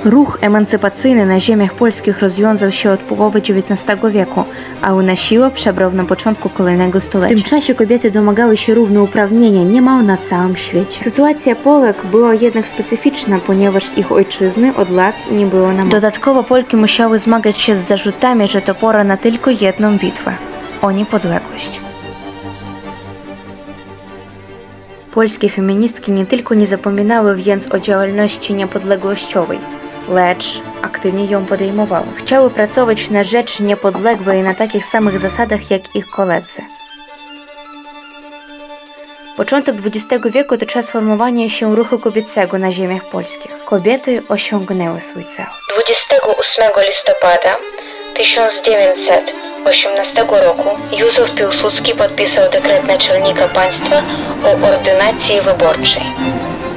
Ruch emancypacyjny na ziemiach polskich rozwiązał się od połowy XIX wieku, a na siłę przebrał na początku kolejnego stulecia. W tym czasie kobiety domagały się równouprawnienia niemal na całym świecie. Sytuacja Polek była jednak specyficzna, ponieważ ich ojczyzny od lat nie było na mocy. Dodatkowo Polki musiały zmagać się z zarzutami, że to pora na tylko jedną bitwę o niepodległość. Polskie feministki nie tylko nie zapominały więc o działalności niepodległościowej, lecz aktywnie ją podejmowały. Chciały pracować na rzecz niepodległej na takich samych zasadach jak ich koledzy. Początek XX wieku to czas formowania się ruchu kobiecego na ziemiach polskich. Kobiety osiągnęły swój cel. 28 listopada 1918 roku Józef Piłsudski podpisał dekret naczelnika państwa o ordynacji wyborczej.